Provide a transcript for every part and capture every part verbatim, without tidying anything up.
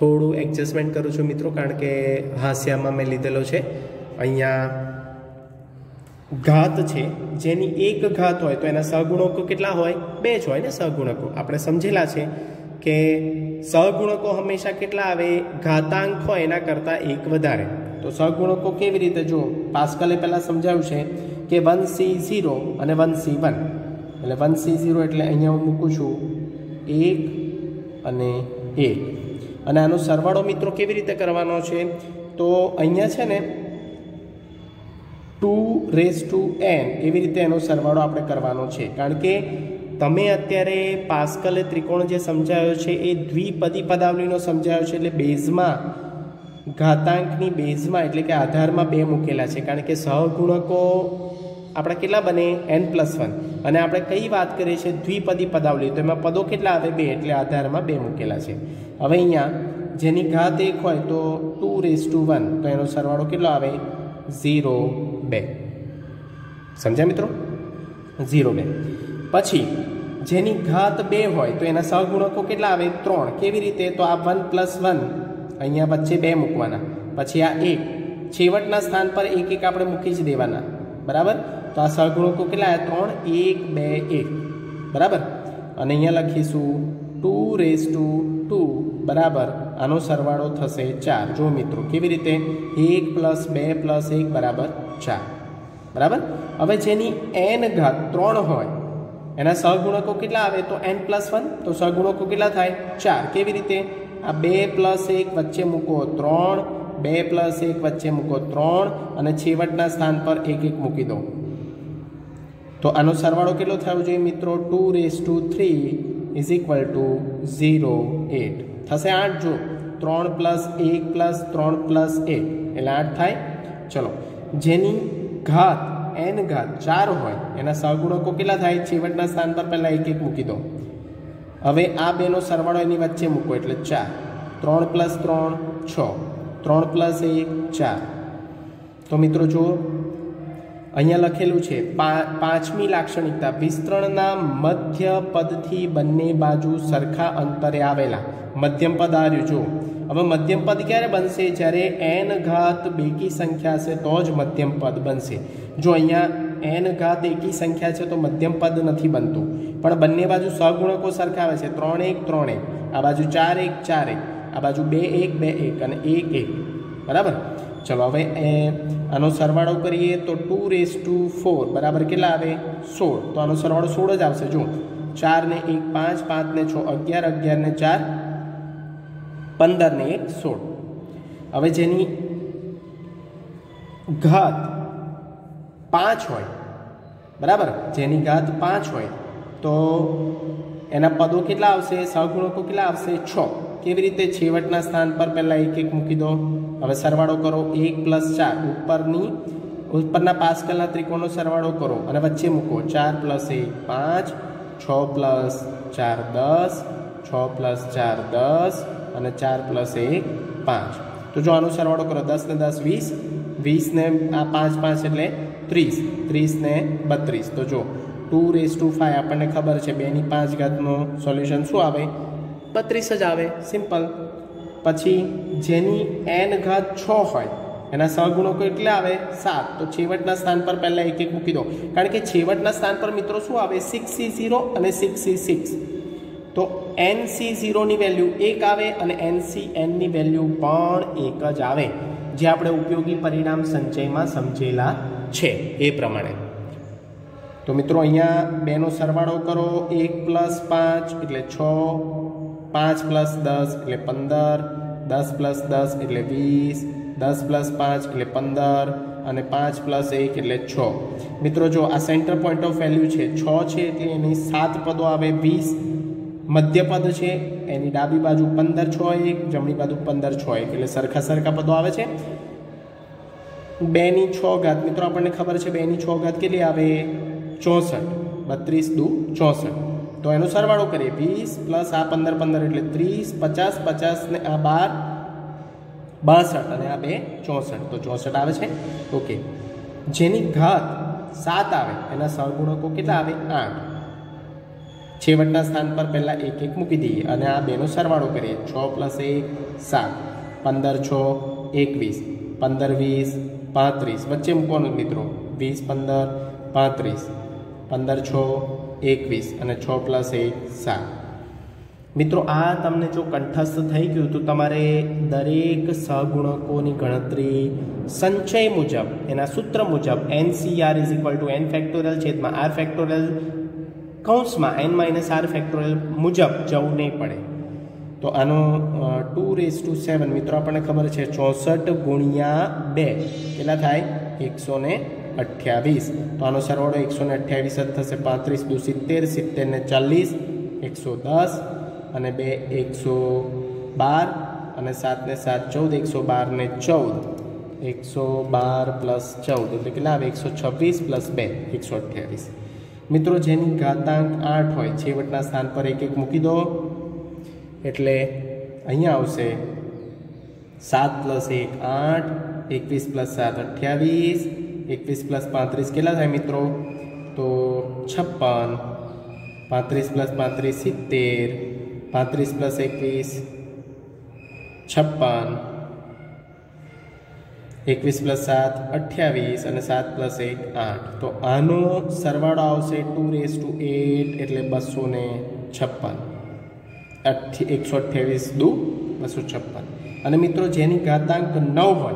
थोड़ू adjustment करूँ छूँ मित्रों, कारण के हास्यामां मैं लीधेलो छे। अहींया घात छे, जेनी एक घात होय तो एना सहगुणको केटला होय? बे ज होय ने सहगुणको। आपणे समजेला छे के सहगुणको हमेशा केटला आवे? घातांक होय एना करता एक वधारे। तो सहगुणको केवी रीते? जो पास्कले पहेला समजाव्युं छे के वन सी जीरो अने वन सी वन, एटले वन सी जीरो एटले अहींया हुं मूकું છું एक अने एक, अने आनो सरवाळो मित्रों केवी रीते करवानो छे? तो अहींया छे ने टू रेस टू एन एवी रीते एनो सरवाळो आपणे करवानो छे, कारण के तमे अत्यारे पास्कले त्रिकोण जे समजाव्यो छे ए द्विपदी पदावलीनो समजाव्यो छे, एटले बेઝમાં घातांकनी बेઝમાં एटले के आधारमां बे मूकेला छे, कारण के सहगुणको आपणे केटला बने? एन प्लस वन, अने आपणे कई वात करीए छे? द्विपदी पदावली, तो एमां पदो केटला आवे? बे, एटले आधारमां बे मूकेला छे। हवे अहींया जेनी घात एक होय तो टू रेस टू वन, तो एनो सरवाळो केटलो आवे? जीरो बे। समझ्या मित्रों? जीरो बे। पछी जेनी घात बे होय तो एना सहगुणको केटला आवे? त्रण। केवी रीते? तो आ वन प्लस वन अहींया वच्चे बे मूकवाना, पछी आ एक, छेवटना स्थान पर एक एक आपणे मूकी ज देवाना, बराबर। तो आ सहगुणको केटला आव्या? त्रण, एक, बे, एक, बराबर। अने अहींया लखीशुं टू रेस टू टू बराबर आनो सरवाळो थशे चार। जो मित्रों केवी रीते? एक प्लस बे प्लस एक बराबर चार, बराबर। हवे जेनी एन घात त्रण होय एना सहगुणको केटला आवे? तो एन प्लस वन, तो सहगुणको केटला थाय? चार। केवी रीते? आ बे प्लस एक वच्चे मूको त्रण, बे प्लस एक वच्चे मूको त्रण, अने छेवटना स्थान पर एक एक मूकी दो। तो आनो सरवाळो केटलो थयो जोईए मित्रों? Two raise to three is equal to zero eight थशे आठ। जो त्रण प्लस एक प्लस त्रण प्लस एक एटले आठ थाय। चलो, जेनी घात एन घात चार होय एना सहगुणको केटला थाय? छेवटना स्थान पर पहेला एक एक मूकी दो। हवे आ बेनो सरवाळो एनी वच्चे मूको एटले चार। त्रण प्लस त्रण छ, त्रण प्लस एक चार। तो मित्रों जो अहींया लखेलुं छे पा पांचमी लाक्षणिकता, विस्तरणना मध्य पदथी बंने बाजू सरखा अंतरे आवेला। मध्यम पद आ रह्युं। जो हवे मध्यम पद क्यारे बनशे? ज्यारे एन घात बेकी संख्या हशे तो ज मध्यम पद बनशे। जो अहींया एन घात एकी संख्या छे तो मध्यम पद नथी बनतुं, पण बंने बाजू सहगुणको सरखा आवे छे। त्रण एक त्रण एक, आ बाजू चार एक चार एक, आ बाजू बे एक बे एक अने एक एक, बराबर। चलो हवे आनो सरवाळो करीए तो टू रेस टू फोर बराबर केटला आवे? सोळ। तो आनो सरवाळो सोळ ज आवशे। जो चार ने एक पांच, पांच ने छ अगियार, अगियार ने चार पंदर ने एक सोळ। हवे जेनी घात पांच होय, बराबर, जेनी घात पांच होय तो एना पदों केटला आवशे? सहगुणको केटला आवशे? छ। केवी रीते? छेवटना स्थान पर पहला एक एक मूकी दो। हवे सरवाळो करो एक प्लस चार, उपरनी उपरना पास्कलना त्रिकोणनो सरवाळो करो अने वच्चे मूको। चार प्लस एक पांच, छ प्लस चार दस, छ प्लस चार दस अने चार प्लस एक पांच। तो जो आनो सरवाळो करो दस ने दस वीस, वीस ने आ पांच पांच एटले त्रीस, त्रीस ने बत्रीस। तो जो टू रेस टू फाइव आपने खबर है बेनी पांच घातनो सोल्यूशन शू आवे? बत्रीस ज आवे। सिंपल। पछी जेनी एन घात छ होय एना सहगुणको केटला आवे? सात। तो छेवटना स्थान पर पहला एक एक मूकी दो, कारण के छेवटना स्थान पर मित्रों शू आवे? सिक्स सी जीरो अने सिक्स सी सिक्स। तो एन सी जीरो नी वेल्यू एक आवे अने एन सी एन नी वेल्यू पण एक ज आवे, जे आपणे उपयोगी परिणाम संचयमां समजेला छे ए प्रमाणे। तो मित्रों अहींया बेनो सरवाळो करो। एक प्लस पांच एटले छ, पांच प्लस दस एटले पंदर, दस प्लस दस एटले वीस, दस प्लस पांच एटले पंदर अने पांच प्लस एक एटले छ। मित्रों जो आ सेंटर पॉइंट ऑफ वेल्यू छे छ छे एटले एनी सात पदों आवे। वीस मध्य पद छे एनी डाबी बाजू पंदर छ एक, जमणी बाजू पंदर छ एक एटले सरखा सरखा पदों आवे छे। बेनी छ घात मित्रों आपने खबर है बेनी छ घात के आवे? चौसठ। बत्रीस दू चौसठ। तो एनो सरवाळो करिए वीस प्लस आ पंदर पंदर एटले तीस, पचास पचास ने आ बार बासठ अने आ बे चौसठ। तो चौसठ आवे छे। ओके। जेनी घात सात आवे एना सहगुणको केटला आवे? आठ। છેવટના સ્થાન પર પહેલાં એક એક મૂકી દઈએ અને આ બેનો સરવાળો કરીએ. છ પ્લસ એક સાત, પંદર છ એકવીસ, પંદર વીસ પાંત્રીસ, વચ્ચે મૂકવાનું મિત્રો. વીસ પંદર પાંત્રીસ, પંદર છ એકવીસ અને છ પ્લસ એક સાત. મિત્રો આ તમને જો કંઠસ્થ થઈ ગયું તો તમારે દરેક સહગુણકોની ગણતરી સંચય મુજબ એના સૂત્ર મુજબ n C r is equal to n factorial છેદમાં આર ફેક્ટોરિયલ કૌંસમાં એન માઇનસ આર ફેક્ટોરિયલ મુજબ જવું નહીં પડે. તો આનો ટુ રેસ ટુ સેવન મિત્રો આપણને ખબર છે ચોસઠ ગુણ્યા બે કેટલા થાય? એકસો ને અઠ્યાવીસ. તો આનો સરવાળો એકસો ને અઠ્યાવીસ જ થશે. પાંત્રીસ દુ સિત્તેર, સિત્તેર ને ચાલીસ, એકસો દસ અને બે એકસો બાર અને સાત ને સાત ચૌદ, એકસો બાર ને ચૌદ, એકસો બાર પ્લસ ચૌદ એટલે કેટલા આવે? એકસો છવ્વીસ પ્લસ બે એકસો અઠ્યાવીસ. મિત્રો જેની ઘાતાંક આઠ હોય છેવટના સ્થાન પર એક એક મૂકી દો એટલે અહીંયા આવશે સાત પ્લસ એક આઠ, એકવીસ પ્લસ સાત અઠ્યાવીસ, એકવીસ પ્લસ પાંત્રીસ કેટલા થાય મિત્રો? તો છપ્પન, પાંત્રીસ પ્લસ પાંત્રીસ સિત્તેર, પાંત્રીસ પ્લસ એકવીસ છપ્પન, એકવીસ પ્લસ સાત અઠ્યાવીસ અને સાત પ્લસ એક આઠ. તો આનો સરવાળો આવશે ટુ રેસ ટુ એટ એટલે બસો ને છપ્પન. એકસો અઠ્યાવીસ દુ બસો છપ્પન. અને મિત્રો જેની ઘાતાંક નવ હોય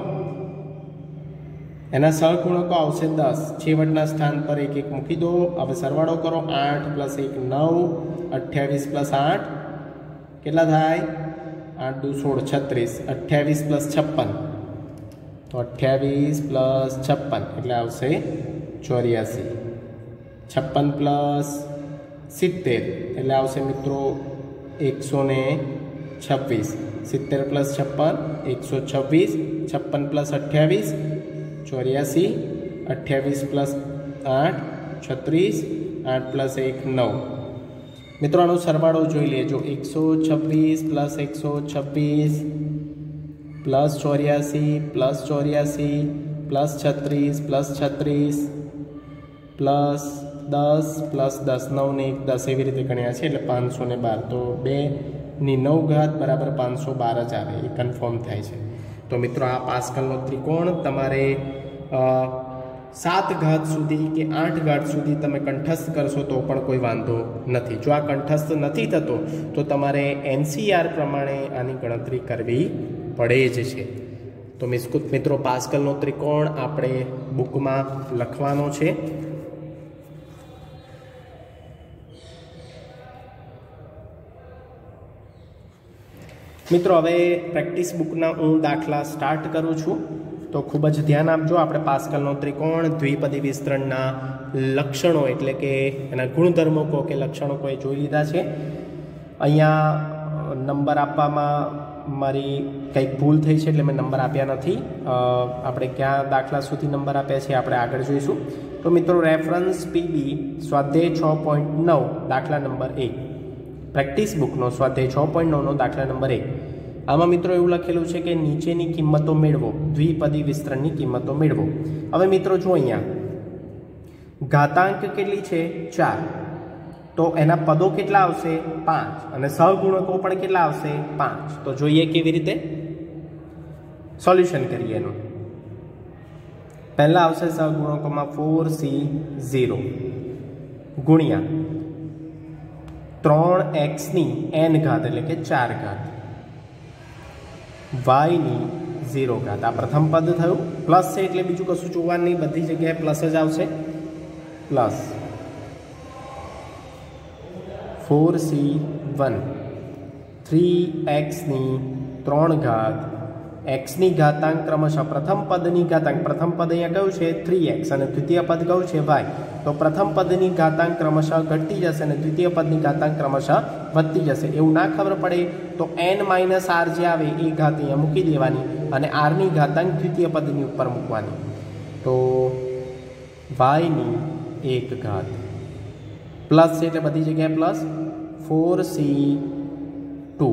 એના સહગુણકો આવશે દસ. છેવટના સ્થાન પર એક એક મૂકી દો. હવે સરવાળો કરો. આઠ પ્લસ એક નવ, અઠ્યાવીસ પ્લસ આઠ કેટલા થાય? આઠ દુ સોળ છત્રીસ, અઠ્યાવીસ પ્લસ છપ્પન તો અઠ્યાવીસ પ્લસ છપ્પન એટલે આવશે ચોર્યાસી. છપ્પન પ્લસ સિત્તેર એટલે આવશે મિત્રો એકસો ને છવ્વીસ. સિત્તેર પ્લસ છપ્પન એકસો છવ્વીસ, છપ્પન પ્લસ અઠ્યાવીસ ચોર્યાસી, અઠ્યાવીસ પ્લસ આઠ છત્રીસ, આઠ પ્લસ એક નવ. મિત્રો આનો સરવાળો જોઈ લેજો. એકસો છવ્વીસ પ્લસ એકસો છવ્વીસ પ્લસ ચોર્યાસી પ્લસ ચોર્યાસી પ્લસ છત્રીસ પ્લસ છત્રીસ પ્લસ દસ પ્લસ દસ, નવ ને એક દસ એવી રીતે ગણ્યા છે એટલે પાંચસો ને બાર. તો બેની નવ ઘાત બરાબર પાંચસો બાર જ આવે એ કન્ફર્મ થાય છે. તો મિત્રો આ પાસ્કલનો ત્રિકોણ તમારે સાત ઘાત સુધી કે આઠ ઘાત સુધી તમે કંઠસ્થ કરશો તો પણ કોઈ વાંધો નથી. જો આ કંઠસ્થ નથી થતો તો તમારે એન સી આર પ્રમાણે આની ગણતરી કરવી પડે જ છે. તો મિત્રો પાસ્કલનો ત્રિકોણ આપણે બુકમાં લખવાનો છે. મિત્રો હવે પ્રેક્ટિસ બુકના હું દાખલા સ્ટાર્ટ કરું છું તો ખૂબ જ ધ્યાન આપજો. આપણે પાસ્કલનો ત્રિકોણ દ્વિપદી વિસ્તરણના લક્ષણો એટલે કે એના ગુણધર્મો કહો કે લક્ષણો કોઈ જોઈ લીધા છે. અહીંયા નંબર આપવામાં મારી કંઈક ભૂલ થઈ છે એટલે મેં નંબર આપ્યા નથી. આપણે ક્યાં દાખલા સુધી નંબર આપ્યા છે આપણે આગળ જોઈશું. તો મિત્રો રેફરન્સ પીબી સ્વાધ્યાય છ પોઈન્ટ નવ દાખલા નંબર એક, પ્રેક્ટિસ બુકનો સ્વાધ્યાય છ પોઈન્ટ નવનો દાખલા નંબર એક. આમાં મિત્રો એવું લખેલું છે કે નીચેની કિંમતો મેળવો, દ્વિપદી વિસ્તરણની કિંમતો મેળવો. હવે મિત્રો જો અહીંયા ઘાતાંક કેટલી છે? ચાર. તો એના પદો કેટલા આવશે? પાંચ. અને સહગુણકો પણ કેટલા આવશે? પાંચ. તો જોઈએ કેવી રીતે સોલ્યુશન કરીએ એનું. પહેલા આવશે સહગુણકોમાં ફોર સી ઝીરો ગુણ્યા ત્રણ એક્સની એન ઘાત એટલે કે ચાર ઘાત, વાયની ઝીરો ઘાત. આ પ્રથમ પદ થયું. પ્લસ છે એટલે બીજું કશું જોવાનું નહીં, બધી જગ્યાએ પ્લસ જ આવશે. Plus four C one three એક્સની ત્રણ ઘાત, એક્સની ઘાતાંક ક્રમશઃ પ્રથમ પદની ઘાતાંક, પ્રથમ પદ અહીંયા કયું છે? થ્રી એક્સ અને દ્વિતીય પદ કયું છે? વાય. તો પ્રથમ પદની ઘાતાંક ક્રમશઃ ઘટતી જશે અને દ્વિતીય પદની ઘાતાંક ક્રમશઃ વધતી જશે. એવું ના ખબર પડે તો એન માઇનસ આર જે આવે એ ઘાત અહીંયા મૂકી દેવાની અને આરની ઘાતાંક દ્વિતીય પદની ઉપર મૂકવાની. તો વાયની એક ઘાત પ્લસ છે એટલે બધી જગ્યાએ plus four C two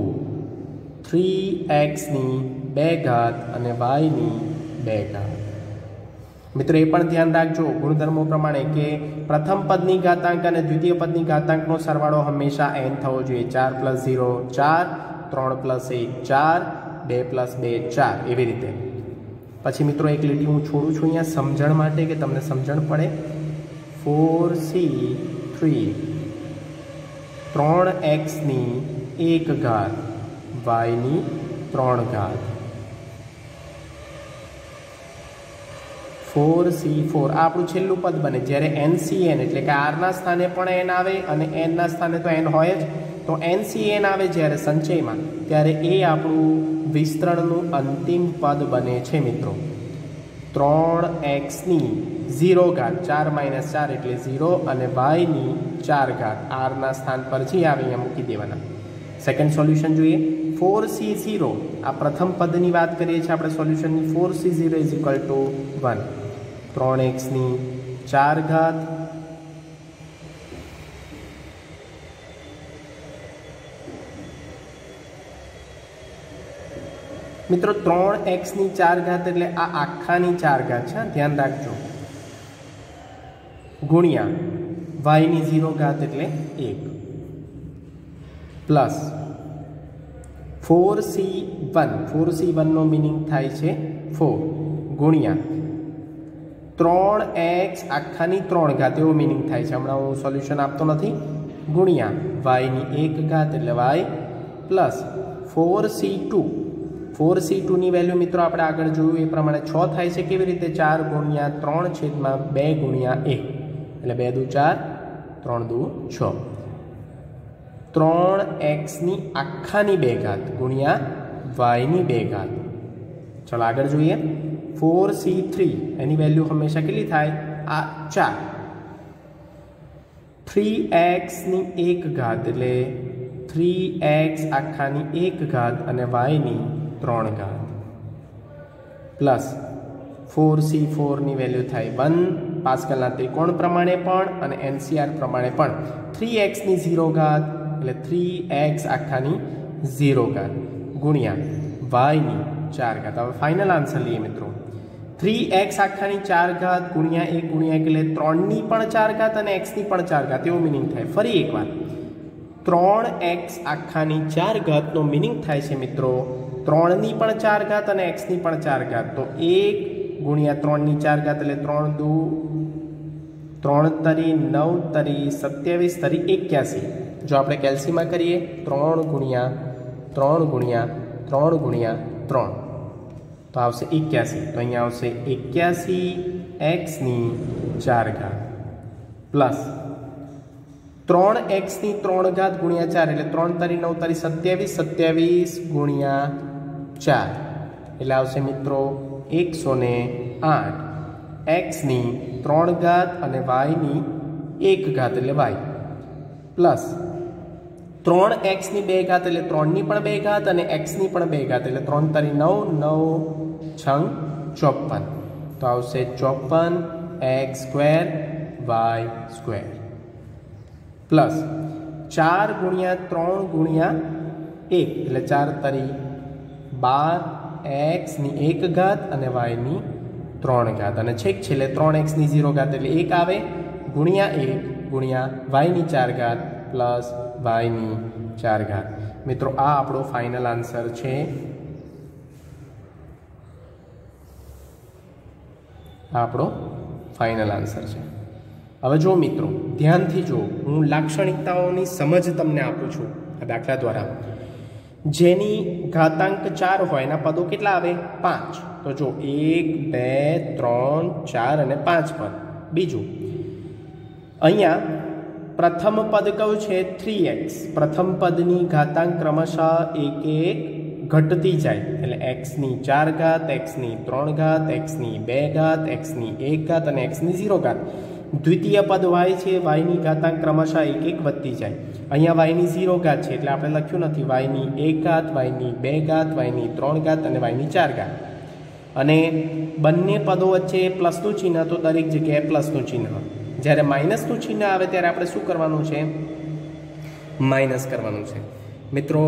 three એક્સની બે ઘાત અને વાયની બે ઘાત. મિત્રો એ પણ ધ્યાન રાખજો ગુણધર્મો પ્રમાણે કે પ્રથમ પદની ઘાતાંક અને દ્વિતીય પદની ઘાતાંકનો સરવાળો હંમેશા n થવો જોઈએ. ચાર પ્લસ ઝીરો ચાર, ત્રણ પ્લસ એક ચાર, બે પ્લસ બે ચાર, એવી રીતે. પછી મિત્રો એક લીટી હું છોડું છું અહીંયા સમજણ માટે કે તમને સમજણ પડે. ફોર સી થ્રી ત્રણ એક્સની એક ઘાત વાયની ત્રણ ઘાત. ફોર સી ફોર આ આપણું છેલ્લું પદ બને. જ્યારે એન સી એન એટલે કે આરના સ્થાને પણ એન આવે અને એનના સ્થાને તો એન હોય જ, તો એન સી એન આવે જ્યારે સંચયમાં, ત્યારે એ આપણું વિસ્તરણનું અંતિમ પદ બને છે મિત્રો. ત્રણ એક્સની ઝીરો ઘાત, ચાર માઇનસ ચાર એટલે ઝીરો, અને વાયની ચાર ઘાત આરના સ્થાન પર જે આવે અહીંયા મૂકી દેવાના. સેકન્ડ સોલ્યુશન જોઈએ. ફોર સી ઝીરો આ પ્રથમ પદની વાત કરીએ છીએ આપણે સોલ્યુશનની. Four C zero is equal to one. ત્રણ એક્સની ચાર ઘાત મિત્રો ત્રણ એક્સની ચાર ઘાત એટલે આ આખાની ચાર ઘાત છે, ધ્યાન રાખજો, ગુણ્યા વાયની ઝીરો ઘાત એટલે એક, plus four C one, four C વનનો મિનિંગ થાય છે ફોર, ગુણ્યા ત્રણ એક્સ આખાની ત્રણ ઘાત એવો મિનિંગ થાય છે, હમણાં હું સોલ્યુશન આપતો નથી, ગુણ્યા વાયની એક ઘાત એટલે વાય, plus four C two, four C ટુની વેલ્યુ મિત્રો આપણે આગળ જોયું એ પ્રમાણે છ થાય છે. કેવી રીતે? ચાર ગુણ્યા ત્રણ છેદમાં બે ગુણ્યા એક એટલે બે દુ ચાર, ત્રણ દુ છ. ત્રણ એક્સની આખાની બે ઘાત ગુણ્યા વાયની બે ઘાત. ચલો આગળ જોઈએ. ફોર સી થ્રી એની વેલ્યુ હંમેશા કેટલી થાય? આ ચાર. થ્રી એક્સની એક ઘાત એટલે થ્રી એક્સ આખાની એક ઘાત અને વાયની ત્રણ ઘાત, પ્લસ ફોર સી ફોરની વેલ્યુ થાય વન. પાસ્કલના ત્રિકોણ પ્રમાણે પણ અને એનસીઆર પ્રમાણે પણ થ્રી એક્સની ઝીરો ઘાત એટલે થ્રી એક્સ આખાની ઝીરો ઘાત ગુણ્યા વાયની ચાર ઘાત. હવે ફાઇનલ આન્સર લઈએ મિત્રો. થ્રી એક્સ આખાની ચાર ઘાત ગુણ્યા એક ગુણ્યા એક એટલે ત્રણની પણ ચાર ઘાત અને એક્સની પણ ચાર ઘાત એવો મિનિંગ થાય. ફરી એકવાર ત્રણ એક્સ આખાની ચાર ઘાતનો મિનિંગ થાય છે મિત્રો ત્રણની પણ ચાર ઘાત અને એક્સની પણ ચાર ઘાત. તો એક ગુણ્યા ત્રણની ચાર ઘાત એટલે ત્રણ દુ ત્રણ તરી નવ તરી સત્યાવીસ તરી એક્યાસી. જો આપણે કેલ્સીમાં કરીએ ત્રણ ગુણ્યા ત્રણ ગુણ્યા ત્રણ ગુણ્યા ત્રણ તો આવશે એક્યાસી. તો અહીંયા આવશે એક્યાસી એક્સની ચાર ઘાત પ્લસ ત્રણ એક્સની ત્રણ ઘાત ગુણ્યા ચાર એટલે ત્રણ તરી નવ તરી સત્યાવીસ, સત્યાવીસ ગુણ્યા ચાર એટલે આવશે મિત્રો એકસો ને આઠ એક્સની ત્રણ ઘાત અને વાયની એક ઘાત એટલે વાય, પ્લસ ત્રણ એક્સની બે ઘાત એટલે ત્રણની પણ બે ઘાત અને એક્સની પણ બે ઘાત એટલે ત્રણ તરી નવ, નવ છંગ ચોપન. તો આવશે ચોપન x square y square, plus ચાર ગુણ્યા ત્રણ ગુણ્યા એક એટલે ચાર તરી બાર એક્સની એક ઘાત અને વાયની ત્રણ ઘાત, અને છેક છેલ્લે ત્રણ એક્સની ઝીરો ઘાત એટલે એક આવે ગુણ્યા એક ગુણ્યા વાયની ચાર ઘાત પ્લસ વાયની ચાર ઘાત. મિત્રો આ આપણો ફાઇનલ આન્સર છે. આ આપણો ફાઇનલ આન્સર છે. હવે જો મિત્રો ધ્યાનથી જો હું લાક્ષણિકતાઓની સમજ તમને આપું છું આ દાખલા દ્વારા. જેની ઘાતાંક ચાર હોય એના પદો કેટલા આવે? પાંચ. તો જો એક બે ત્રણ ચાર અને પાંચ પદ. બીજું અહીંયા પ્રથમ પદ કયું છે? Three x. પ્રથમ પદની ઘાતાંક ક્રમશઃ એક એક ઘટતી જાય એટલે એક્સની ચાર ઘાત, એક્સની ત્રણ ઘાત, એક્સની બે ઘાત, એક્સની એક ઘાત અને એક્સની ઝીરો ઘાત. દ્વિતીય પદ વાય છે, વાયની ઘાતાંક ક્રમશઃ એક એક વધતી જાય. અહીંયા વાયની ઝીરો ઘાત છે એટલે આપણે લખ્યું નથી. વાયની એક ઘાત, વાયની બે ઘાત, વાયની ત્રણ ઘાત અને વાયની ચાર ઘાત. અને બંને પદો વચ્ચે પ્લસનું ચિહ્ન તો દરેક જગ્યાએ પ્લસનું ચિહ્ન. જ્યારે માઇનસનું ચિહ્ન આવે ત્યારે આપણે શું કરવાનું છે? માઇનસ કરવાનું છે. મિત્રો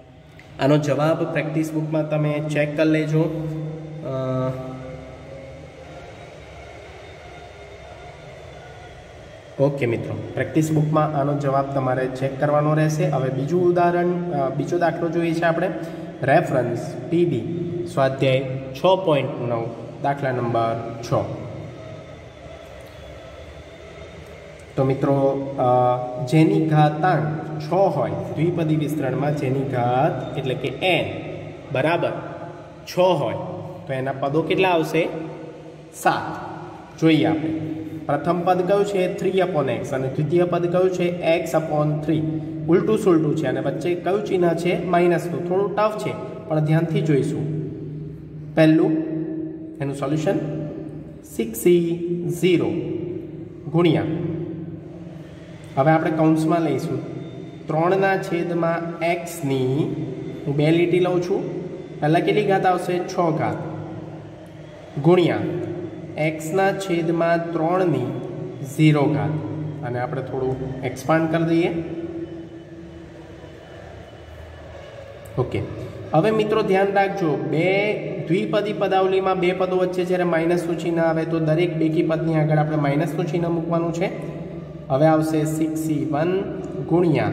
આનો જવાબ પ્રેક્ટિસ બુકમાં તમે ચેક કરી લેજો. ओके मित्रों, प्रेक्टिस बुक में आनो जवाब तमारे चेक करवानो रहेशे। हवे बीजું उदाहरण बीजो दाखलो जोईए छे आपणे। रेफरन्स पीबी स्वाध्याय छ पॉइंट नौ दाखला नंबर छ। तो मित्रों जेनी घातांक छ होय द्विपदी विस्तरण में जेनी घात एटले के एन बराबर छ होय तो एना पदों केटला आवशे? सात। जोईए आपणे। प्रथम पद क्यु छे? थ्री अपॉन एक्स और द्वितीय पद क्यु छे? X upon three. उल्टू सुलटू है और वच्चे क्यु चिन्ह है? माइनस। तो थोड़ू टफ है पण ध्यानथी जोईशुं। पहलू एनु सोल्यूशन सिक्स सी जीरो गुणिया हवे आपणे कौंस में लईशुं त्रणना छेदमां एक्स नी हूँ बे लीटी लઉં છું। पहला केटली घात आवशे? छ घात गुणिया एक्स ना छेद में त्रण नी जीरो घात अने आपणे थोड़ू एक्सपांड कर दीए। ओके, हवे मित्रों ध्यान राखजो बे द्विपदी पदावली में बे पदों वच्चे ज्यारे माइनस નું चिन्ह आवे तो दरेक बेकी पदनी आगळ आपणे माइनस નું चिन्ह मूकवानुं छे। हवे आवशे सिक्स सी वन गुणिया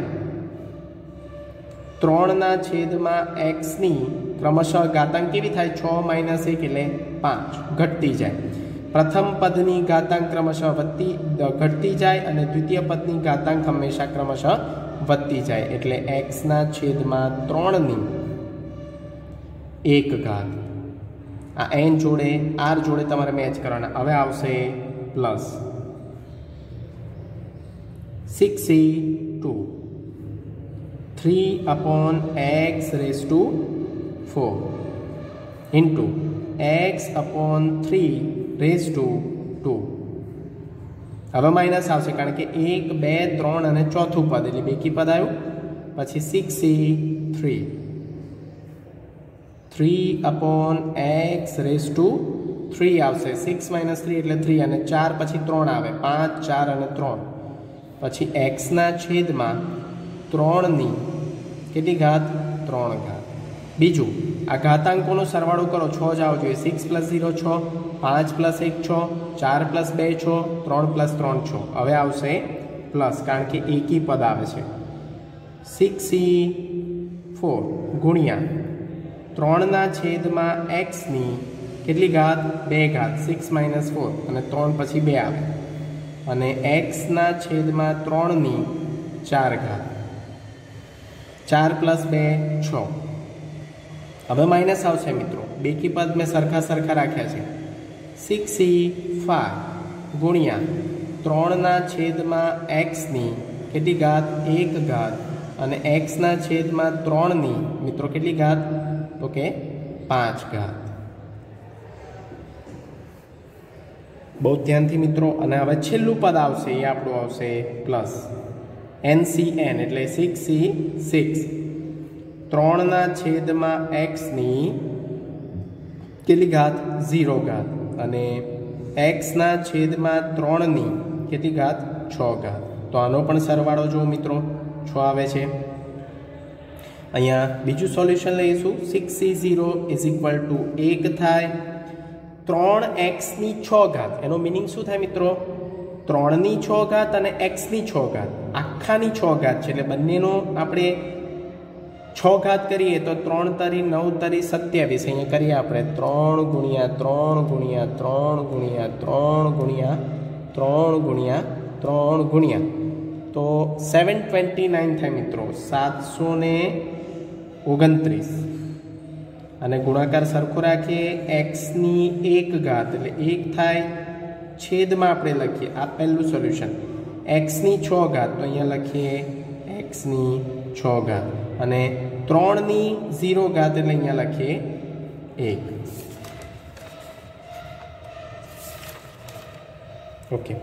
त्रणना छेदमां एक्स नी क्रमशः घातांक केवी थाय? छ माइनस एक एटले पांच घटती जाए। प्रथम पदनी घातांक क्रमशः वधती घटती जाए और द्वितीय पदनी घातांक हमेशा क्रमशः वधती जाए एटले एक्स ना छेदमां त्रण नी एक घात आ एन जोड़े आर जोड़े तमारे मैच करवाना। हवे आवशे plus six C two three upon x raise to four into x upon three raise to two. Two minus आवशे कारण के एक बे त्रण अने चौथु पद एटले बेकी पद आव्युं। पछी six C three three upon x raise to three आवशे। सिक्स माइनस थ्री एटले थ्री अने चार पछी त्रण आवे पांच चार अने त्रण पछी एक्स ना छेद में त्रण नी केटली घात? त्रण घात। बीजू आ घातांकों सरवाड़ो करो छ ज आवो जोईए। सिक्स प्लस जीरो छ, पांच प्लस एक छ, चार प्लस बे छ, त्रण प्लस त्रण छ। हवे आवशे प्लस कारण के एकी पद आवे छे। सिक्स सी फोर गुणिया त्रणना छेदमां एक्स नी केटली घात? बे घात। सिक्स माइनस फोर अने त्रण पछी बे आवे अने एक्स ना छेदमां त्रण नी चार घात। चार प्लस बे छ। हवे माइनस आवशे मित्रों। बेकी पद में सरखा सरखा राख्या छे। सिक्स सी फाइव गुणिया त्रणना छेदमां एक्स नी केटली घात? एक घात अने एक्स ना छेदमां त्रण नी मित्रों केटली घात? तो के पांच घात। बहुत ध्यान थी मित्रों। अने हवे छेल्लुं पद आवशे ए आपणुं आवशे प्लस एन सी एन एटले सिक्स सी सिक्स त्रणना छेदमां एक्स नी केटली घात? जीरो घात अने एक्स ना छेदमां त्रण नी केटली घात? छ घात। तो आनो पण सरवाळो जो मित्रों छ आवे छे। अहींया बीजुं सोल्यूशन लईशुं। Six C zero is equal to एक थाय त्रण एक्स नी छ घात। एनो मीनिंग शुं थाय मित्रों? त्रण नी छ घात अने एक्स नी छ घात आखानी छ घात छे एटले बंनेनो आपणे छ घात करिए तो त्रण तरी नौ तरी सत्यावीस। अहींया करीए आपणे त्रण गुणिया त्रण गुणिया त्रण गुणिया त्रण गुणिया त्रण गुणिया त्रण गुणिया तो सेवन ट्वेंटी नाइन थाय मित्रों। सात सौ ने ओगणत्रीस अने गुणाकार सरखो राखीए एक्स नी एक घात एटले एक थाय छेद में आपणे लखीए। आ पहलू सोल्यूशन एक्स नी छ घात तो अहींया लखीए एक्स नी छ घात अने त्रण नी जीरो घात एटले अहींया लखीए एक। ओके,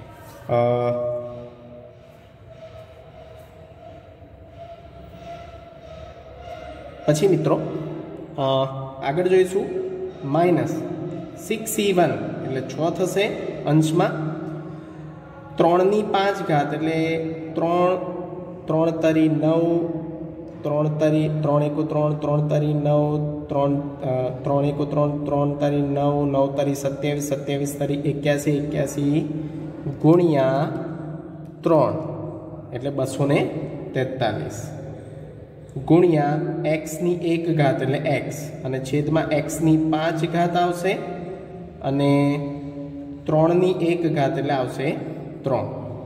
पछी मित्रों आगळ जोईशुं माइनस सिक्स सी वन एटले छ थशे अंश में त्रण नी पांच घात एटले त्रण त्रण तरी नौ त्रण तरी त्रण एकु त्रण त्रण तरी नौ त्रण त्रण एकु त्रण त्रण तरी नौ नौ तरी सत्यावीस सत्यावीस तरी एक्यासी एक्यासी गुणिया ત્રણ એટલે બસો ને તેતાલીસ ગુણ્યા એક્સની એક ઘાત એટલે એક્સ અને છેદમાં એક્સની પાંચ ઘાત આવશે અને ત્રણની એક ઘાત એટલે આવશે ત્રણ.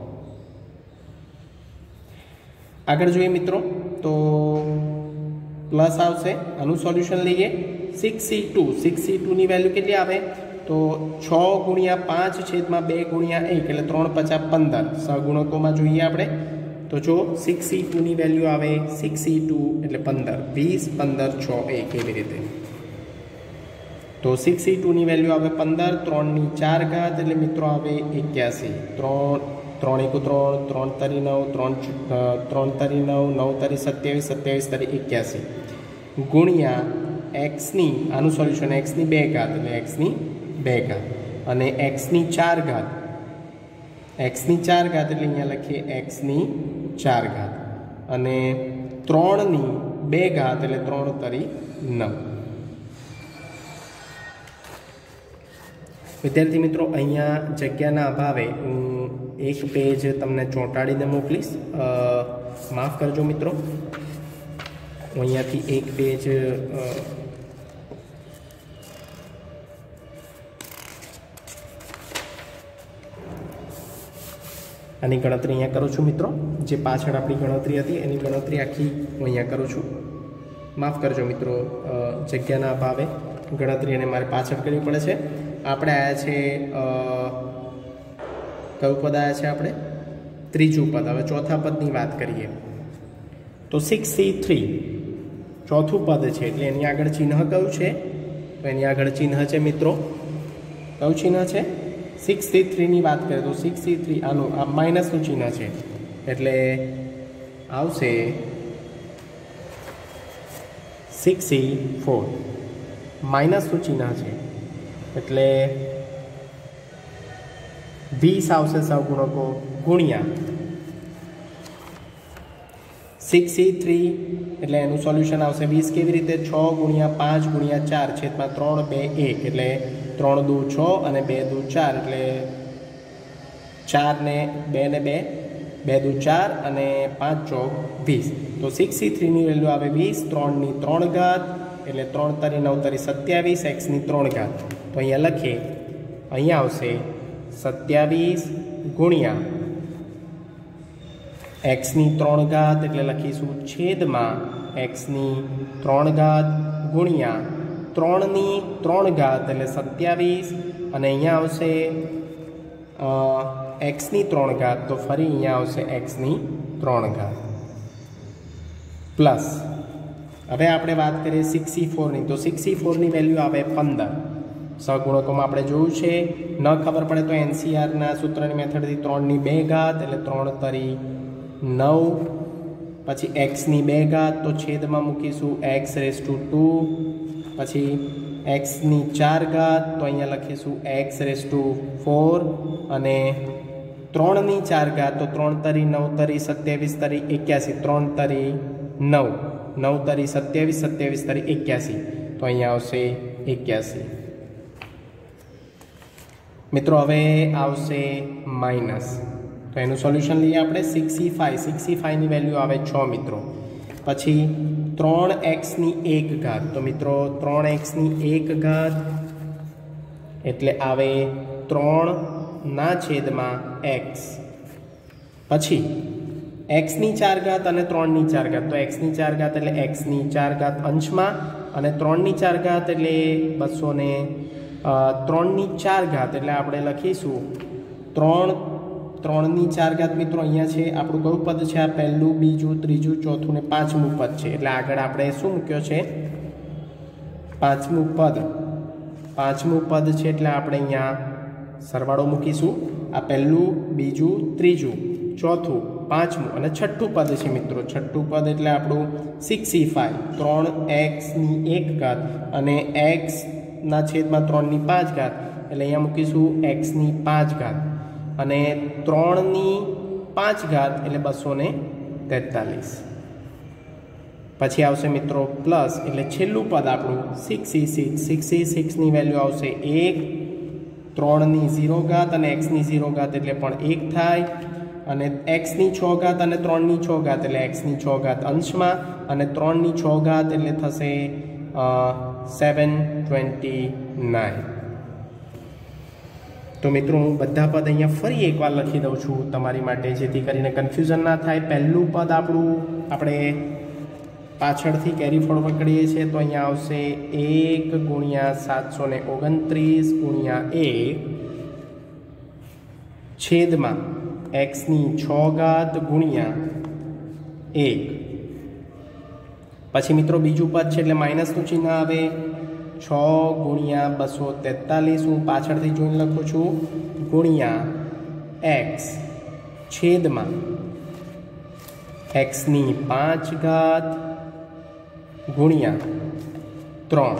આગળ જોઈએ મિત્રો તો પ્લસ આવશે. આનું સોલ્યુશન લઈએ. Six C two six C ટુની વેલ્યુ કેટલી આવે તો છ ગુણ્યા પાંચ છેદમાં બે ગુણ્યા એક એટલે ત્રણ પચાસ પંદર. સહગુણકોમાં જોઈએ આપણે તો જો સિક્સ સી ટુની વેલ્યુ આવે સિક્સ સી ટુ એટલે પંદર. વીસ પંદર છ એક એવી રીતે. તો સિક્સ સી ટુની વેલ્યુ આવે પંદર. ત્રણની ચાર ઘાત એટલે મિત્રો આવે એક્યાસી. ત્રણ ત્રણ એકુ ત્રણ ત્રણ તરી નવ ત્રણ ત્રણ તરી નવ નવ તરી સત્યાવીસ સત્યાવીસ તરી એક્યાસી ગુણ્યા એક્સની આનું સોલ્યુશન એક્સની બે ઘાત એટલે એક્સની બે ઘાત અને એક્સની ચાર ઘાત એક્સની ચાર ઘાત એટલે અહીંયા લખીએ એક્સની ચાર ઘાત અને ત્રણની બે ઘાત એટલે ત્રણ તરી નવ. વિદ્યાર્થી મિત્રો અહીંયા જગ્યાના અભાવે હું એક પેજ તમને ચોંટાડીને મોકલીશ. માફ કરજો મિત્રો, હું અહીંયાથી એક પેજ આની ગણતરી અહીંયા કરું છું મિત્રો. જે પાછળ આપણી ગણતરી હતી એની ગણતરી આખી હું અહીંયા કરું છું. માફ કરજો મિત્રો, જગ્યાના અભાવે ગણતરી એને મારે પાછળ કરવી પડે છે. આપણે આવ્યા છે કયું પદ આવ્યા છે આપણે ત્રીજું પદ. હવે ચોથા પદની વાત કરીએ તો સિક્સ સી થ્રી ચોથું પદ છે એટલે એની આગળ ચિહ્ન કયું છે તો એની આગળ ચિહ્ન છે મિત્રો કયું ચિહ્ન છે સિક્સ સી થ્રીની વાત કરીએ તો સિક્સ સી થ્રી આનું આ માઇનસનું ચિહ્ન છે એટલે આવશે સિક્સ સી ફોર. માઇનસનું ચિહ્ન છે એટલે વીસ આવશે સહગુણકો ગુણ્યા સિક્સ સી થ્રી એટલે એનું સોલ્યુશન આવશે વીસ. કેવી રીતે છ ગુણ્યા પાંચ ગુણ્યા ચાર છેદમાં ત્રણ બે એક એટલે ત્રણ દુ છ અને બે દુ ચાર એટલે ચાર ને બે ને બે બે દુ ચાર અને પાંચ ચોક વીસ. તો સિક્સ સી થ્રીની વેલ્યુ આવે વીસ. ત્રણની ત્રણ ઘાત એટલે ત્રણ તરી નવ તરી સત્યાવીસ એક્સની ત્રણ ઘાત. તો અહીંયા લખીએ અહીંયા આવશે સત્યાવીસ ગુણ્યા એક્સની ત્રણ ઘાત એટલે લખીશું છેદમાં એક્સની ત્રણ ઘાત ગુણ્યા ત્રણની ત્રણ ઘાત એટલે સત્યાવીસ અને અહીંયા આવશે એક્સની ત્રણ ઘાત તો ફરી અહીંયા આવશે એક્સની ત્રણ ઘાત પ્લસ. હવે આપણે વાત કરીએ સિક્સ સી ફોરની તો સિક્સ સી ફોરની વેલ્યુ આવે પંદર. સહગુણકોમાં આપણે જોયું છે. ન ખબર પડે તો એનસીઆરના સૂત્રની મેથડથી ત્રણની બે ઘાત એટલે ત્રણ તરી નવ પછી એક્સની બે ઘાત તો છેદમાં મૂકીશું એક્સ રેસ ટુ ટુ પછી એક્સની ચાર ઘાત તો અહીંયા લખીશું એક્સ રેસ ટુ ફોર અને ત્રણની ચાર ઘાત તો ત્રણ તરી નવ તરી સત્યાવીસ તરી એક્યાસી ત્રણ તરી નવ નવ તરી સત્યાવીસ સત્યાવીસ તરી એક્યાસી તો અહીંયા આવશે એક્યાસી. મિત્રો હવે આવશે માઇનસ તો એનું સોલ્યુશન લઈએ આપણે six C five six C ફાઈવની વેલ્યુ આવે છ મિત્રો. પછી ત્રણ એક્સની એક ઘાત તો મિત્રો ત્રણ એક્સની એક ઘાત એટલે આવે ત્રણના છેદમાં એક્સ. પછી એક્સની ચાર ઘાત અને ત્રણની ચાર ઘાત તો એક્સની ચાર ઘાત એટલે એક્સની ચાર ઘાત અંશમાં અને ત્રણની ચાર ઘાત એટલે બસો ને ત્રણની ચાર ઘાત એટલે આપણે લખીશું ત્રણ ત્રણની ચાર ઘાત મિત્રો અહીંયા છે આપણું કયું પદ છે આ પહેલું બીજું ત્રીજું ચોથું ને પાંચમું પદ છે એટલે આગળ આપણે શું મૂક્યો છે પાંચમું પદ. પાંચમું પદ છે એટલે આપણે અહીંયા સરવાળો મૂકીશું. આ પહેલું બીજું ત્રીજું ચોથું પાંચમું અને છઠ્ઠું પદ છે મિત્રો. છઠ્ઠું પદ એટલે આપણું સિક્સ સી ફાઈવ ત્રણ એક્સની એક ઘાત અને એક્સના છેદમાં ત્રણની પાંચ ઘાત એટલે અહીંયા મૂકીશું એક્સની પાંચ ઘાત અને ત્રણની પાંચ ઘાત એટલે બસો ને તેતાલીસ. પછી આવશે મિત્રો પ્લસ એટલે છેલ્લું પદ આપણું six C six six C સિક્સની વેલ્યુ આવશે એક ત્રણની ઝીરો ઘાત અને એક્સની ઝીરો ઘાત એટલે પણ એક થાય અને એક્સની છ ઘાત અને ત્રણની છ ઘાત એટલે એક્સની છ ઘાત અંશમાં અને ત્રણની છ ઘાત એટલે થશે સેવન ટ્વેન્ટી નાઇન. તો મિત્રો હું બધા પદ અહીંયા ફરી એકવાર લખી દઉં છું તમારી માટે, જેથી કરીને કન્ફ્યુઝન ના થાય. પહેલું પદ આપણું આપણે પાછળથી કેરી ફોરવર્ડ કરીએ છીએ તો અહીંયા આવશે એક ગુણ્યા સાતસો ને ઓગણત્રીસ ગુણ્યા એક છેદમાં એક્સની છ ઘાત ગુણ્યા એક. પછી મિત્રો બીજું પદ છે એટલે માઇનસનું ચિહ્ન આવે. છ ગુણ્યા બસો તેતાલીસ હું પાછળથી જોઈને લખું છું ગુણ્યા એક્સ છેદમાં એક્સની પાંચ ઘાત ગુણ્યા ત્રણ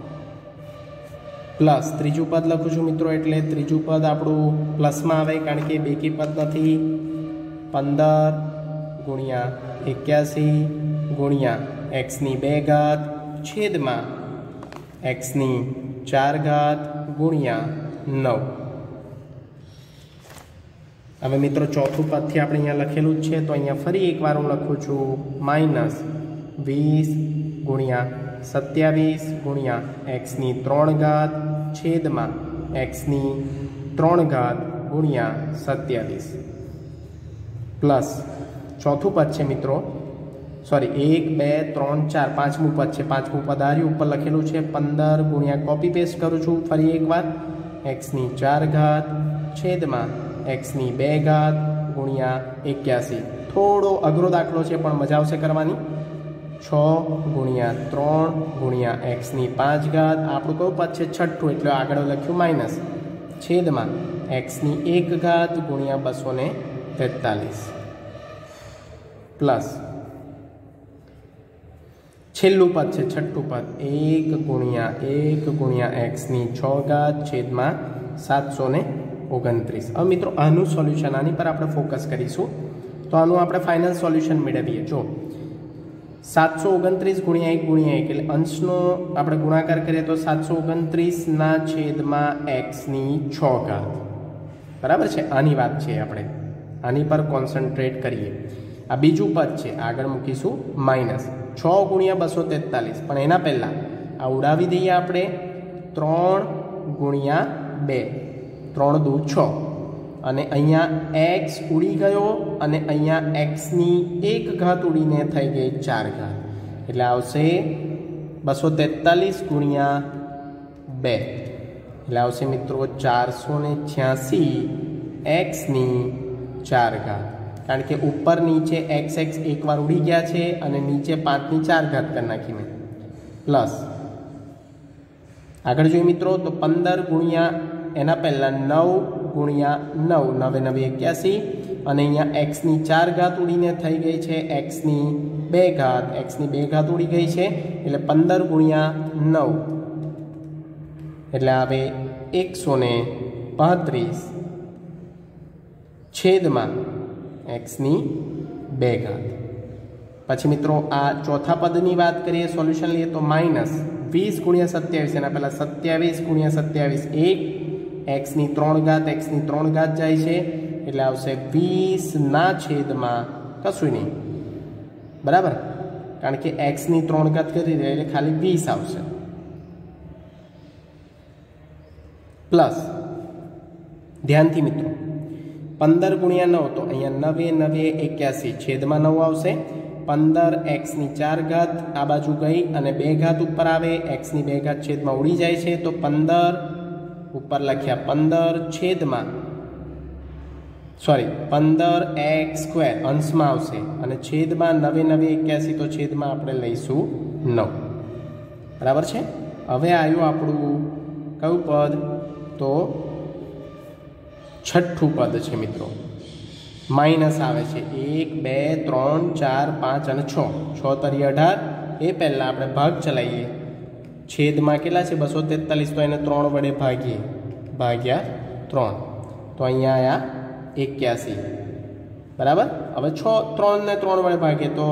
પ્લસ ત્રીજું પદ લખું છું મિત્રો, એટલે ત્રીજું પદ આપણું પ્લસમાં આવે કારણ કે બેકી પદ નથી. પંદર ગુણ્યા એક્યાસી ગુણ્યા એક્સની બે ઘાત છેદમાં એક્સની ચાર ઘાત ગુણ્યા નવ. હવે મિત્રો ચોથું પદથી આપણે અહીંયા લખેલું જ છે તો અહીંયા ફરી એકવાર હું લખું છું માઇનસ વીસ ગુણ્યા સત્યાવીસ ગુણ્યા એક્સની ત્રણ ઘાત છેદમાં એક્સની ત્રણ ઘાત ગુણ્યા સત્યાવીસ પ્લસ ચોથું પદ છે મિત્રો, સોરી એક બે ત્રણ ચાર પાંચમું પદ છે. પાંચમું પદ આર્યું ઉપર લખેલું છે પંદર ગુણ્યા કોપી પેસ્ટ કરું છું ફરી એકવાર એક્સની ચાર ઘાત છેદમાં એક્સની બે ઘાત ગુણ્યા એક્યાસી. થોડો અઘરો દાખલો છે પણ મજા આવશે કરવાની. છ ગુણ્યા ત્રણ ગુણ્યા એક્સની પાંચ ઘાત, આપણું કયું પદ છે છઠ્ઠું એટલે આગળ લખ્યું માઇનસ છેદમાં એક્સની એક ઘાત ગુણ્યા બસો ને તેતાલીસ પ્લસ છેલ્લું પદ છે છઠ્ઠું પદ એક ગુણ્યા એક ગુણ્યા એક્સની છ ઘાત છેદમાં સાતસો ને ઓગણત્રીસ. હવે મિત્રો આનું સોલ્યુશન, આની પર આપણે ફોકસ કરીશું. તો આનું આપણે ફાઇનલ સોલ્યુશન મેળવીએ. જો સાતસો ઓગણત્રીસ ગુણ્યા એક ગુણ્યા એક એટલે અંશનો આપણે ગુણાકાર કરીએ તો સાતસો ઓગણત્રીસના છેદમાં એક્સની છ ઘાત બરાબર છે. આની વાત છે, આપણે આની પર કોન્સન્ટ્રેટ કરીએ. આ બીજું પદ છે, આગળ મૂકીશું માઇનસ છ ગુણ્યા બસો તેતાલીસ, પણ એના પહેલાં આ ઉડાવી દઈએ આપણે ત્રણ ગુણ્યા બે, ત્રણ દુ છ અને અહીંયા એક્સ ઉડી ગયો અને અહીંયા એક્સની એક ઘાત ઉડીને થઈ ગઈ ચાર ઘાત એટલે આવશે બસો તેતાલીસ ગુણ્યા બે એટલે આવશે મિત્રો ચારસો ને છ્યાસી એક્સની ચાર ઘાત. કારણ કે ઉપર નીચે એક્સ એક્સ એકવાર ઉડી ગયા છે અને નીચે પાંચની ચાર ઘાત કરી નાખી મેં. પ્લસ આગળ જોઈએ મિત્રો તો પંદર ગુણ્યા એના પહેલાં નવ ગુણ્યા નવ, નવે નવે એક્યાસી અને અહીંયા એક્સની ચાર ઘાત ઉડીને થઈ ગઈ છે એક્સની બે ઘાત, એક્સની બે ઘાત ઉડી ગઈ છે એટલે પંદર ગુણ્યા નવ એટલે આવે એકસો ને પાંત્રીસ છેદમાં એક્સની બે ઘાત. પછી મિત્રો આ ચોથા પદની વાત કરીએ, સોલ્યુશન લઈએ તો માઇનસ વીસ ગુણ્યા સત્યાવીસ, એના પહેલાં સત્યાવીસ ગુણ્યા સત્યાવીસ એક, એક્સની ત્રણ ઘાત એક્સની ત્રણ ઘાત જાય છે એટલે આવશે વીસના છેદમાં કશું નહીં બરાબર, કારણ કે એક્સની ત્રણ ઘાત કરી દે એટલે ખાલી વીસ આવશે. પ્લસ ધ્યાનથી મિત્રો પંદર ગુણ્યા નવ તો અહીંયા નવે નવે એક્યાસી છેદમાં નવ આવશે. પંદર એક્સની ચાર ઘાત આ બાજુ ગઈ અને બે ઘાત ઉપર આવે, એક્સની બે ઘાત છેદમાં ઉડી જાય છે તો પંદર ઉપર લખ્યા પંદર છેદમાં સોરી પંદર એક્સ સ્ક્વેર અંશમાં આવશે અને છેદમાં નવે નવે એક્યાસી તો છેદમાં આપણે લઈશું નવ બરાબર છે. હવે આવ્યું આપણું કયું પદ તો છઠ્ઠું પદ છે મિત્રો, માઇનસ આવે છે એક બે ત્રણ ચાર પાંચ અને છ, છ તરી અઢાર. એ પહેલાં આપણે ભાગ ચલાવીએ, છેદમાં કેટલા છે બસો તેતાલીસ તો એને ત્રણ વડે ભાગીએ, ભાગ્યા ત્રણ તો અહીંયા આવ્યા એક્યાસી બરાબર. હવે છ ત્રણને ત્રણ વડે ભાગીએ તો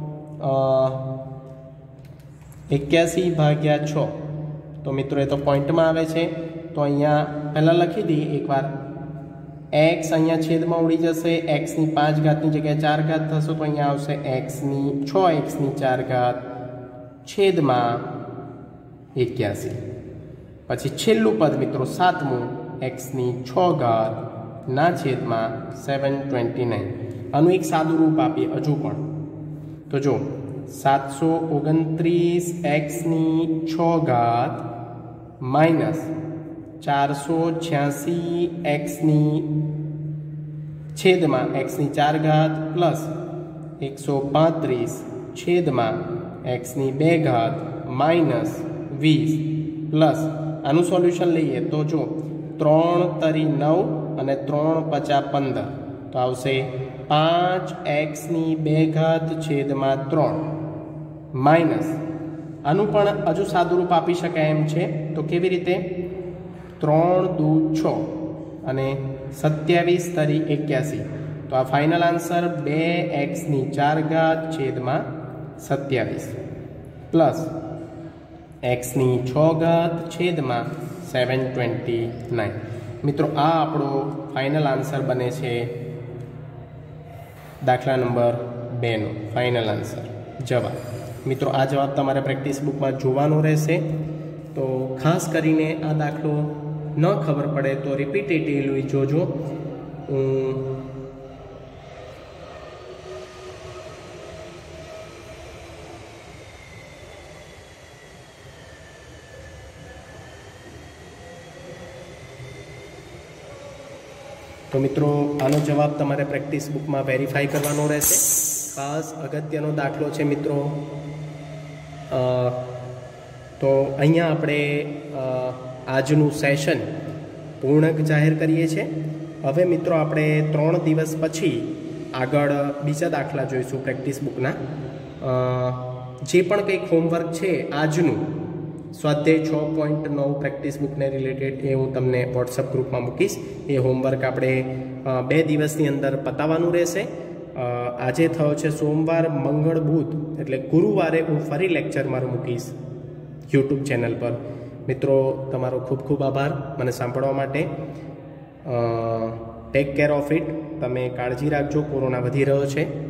એક્યાસી ભાગ્યા છ તો મિત્રો એ તો પોઈન્ટમાં આવે છે તો અહીંયા પહેલાં લખી દઈએ એકવાર एक्स अहींया छेदमां उड़ी जशे, एक्सनी पांच घातनी जग्याए चार घात थशे तो अहींया आवशे एक्सनी छ एक्सनी चार घात छेदमां एक्यासी। पछी छेल्लुं पद मित्रों सातमुं एक्सनी छ घात ना छेदमां सेवन ट्वेंटी नाइन। आनुं एक सादुं रूप आपीए हजू पण तो जो सात सौ ओगणत्रीस एक्सनी छ घात माइनस चार सौ छियासी एक्सनी छेदमां एक्सनी चार घात प्लस एक सौ पैंतीस छेदमां एक्सनी बे घात माइनस वीस प्लस आनु सोल्यूशन लीए तो जो त्रण तरी नौ अने त्रण पचा पंदर तो आवशे पांच एक्सनी बे घात छेदमां त्रण माइनस आनु पण हजू सादुं रूप आपी शकाय एम छे तो केवी रीते त्रण दू छ अने सत्यावीस तरी एक्यासी तो आ फाइनल आंसर बे एक्सनी चार घात छेदमां सत्यावीस प्लस एक्सनी छ घात छेदमां सेवन ट्वेंटी नाइन। मित्रों आ आपणो फाइनल आंसर बने छे दाखला नंबर बे नो फाइनल आंसर जवाब। मित्रों आ जवाब तमारे प्रेक्टिस बुक में जोवानो रहेशे तो खास करीने आ दाखलो न खबर पड़े तो रिपीटेटिवली जोजो। तो मित्रों आनो जवाब तमारे प्रेक्टिस बुक में वेरीफाई करवानो रहेशे। खास अगत्यनो दाखलो छे मित्रों। आ, तो अहींया आपणे आजनुं सेशन पूर्ण जाहिर करीए छे। हवे मित्रों आपणे त्रण दिवस पछी आगळ बीजा दाखला जोईशुं प्रेक्टिस बुकना। जे पण कंईक होमवर्क छे आजनुं स्वाध्याय छ पॉइंट नौ प्रेक्टिस बुक ने रिलेटेड ए हूँ तमने वॉट्सअप ग्रुप में मूकीश। ए होमवर्क आपणे बे दिवसनी अंदर पताववानुं रहेशे। आजे थयो छे सोमवार मंगळ बुध एटले गुरुवारे हूँ फरी लेक्चर मारुं मूकीश यूट्यूब चेनल पर। मित्रों तमारो खूब खूब आभार मने सांभळवा माटे। टेक केर ऑफ इट। तमे काळजी राखजो, कोरोना वधी रह्यो छे।